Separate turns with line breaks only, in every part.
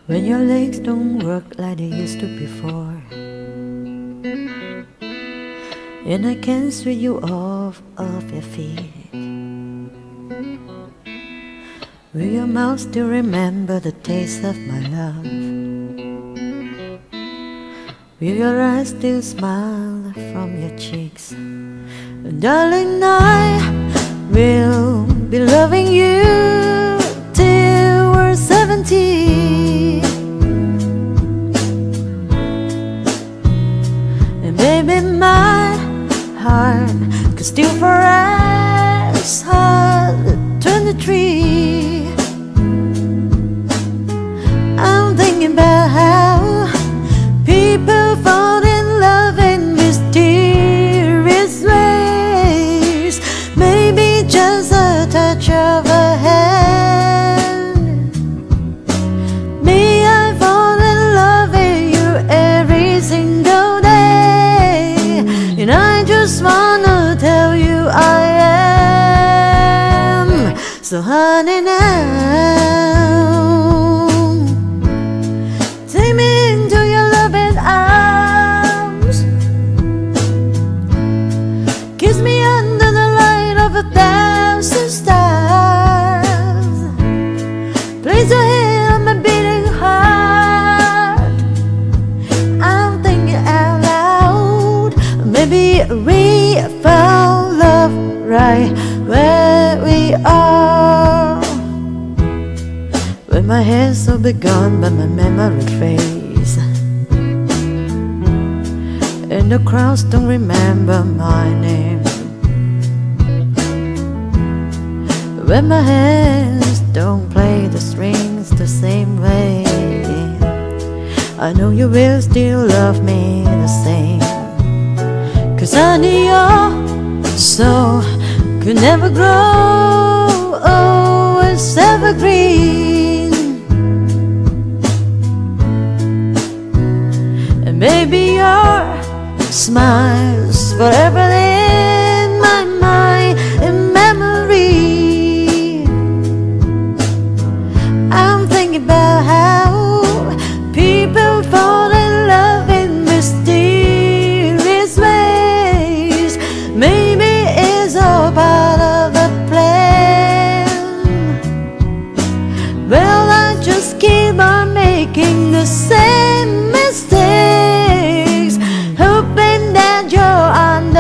When your legs don't work like they used to before, and I can't sweep you off your feet. Will your mouth still remember the taste of my love? Will your eyes still smile from your cheeks? Darling, I will be loving you till we're 70. And baby, my heart could still press hard at 23. I'm thinking about how people fall in love in mysterious ways. Maybe just a touch of a hand. Me, I fall in love with you every single day, and I just wanna tell you I am. So honey, now take me into your loving arms. Kiss me under the light of 1,000 stars. Place your hand on my beating heart. I'm thinking out loud. Maybe we found love right where we are. When my hands will be gone but my memory fades, and the crowds don't remember my name. When my hands don't play the strings the same way, I know you will still love me the same. 'Cause honey, your soul could never grow, oh, it's evergreen. And maybe your smile's forever in my mind and memory. I'm thinking about how people fall in love in mysterious ways. Maybe it's all part of a plan. Well, I just keep on making the same mistakes, hoping that you'll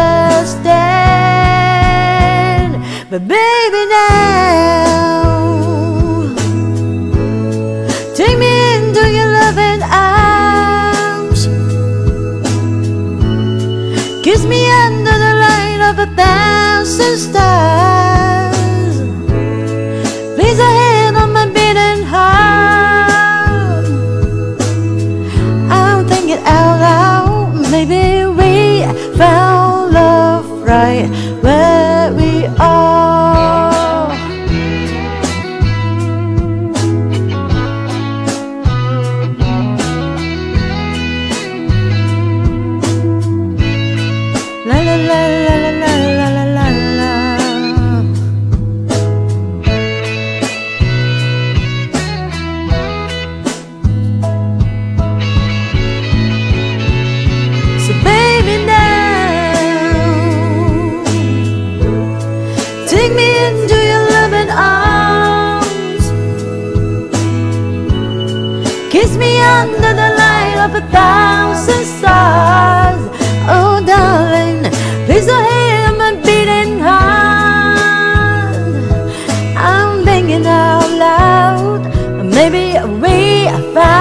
understand. But baby, now take me into your loving arms. Kiss me under the light of 1,000 stars. Place a hand on my beating heart. I'm thinking out loud. Maybe we found love right where we are. La la la la la la la la la. So baby, now take me into your loving arms. Kiss me under the light of 1,000 stars. Oh darling, please don't hear my beating heart. I'm thinking out loud. Maybe we found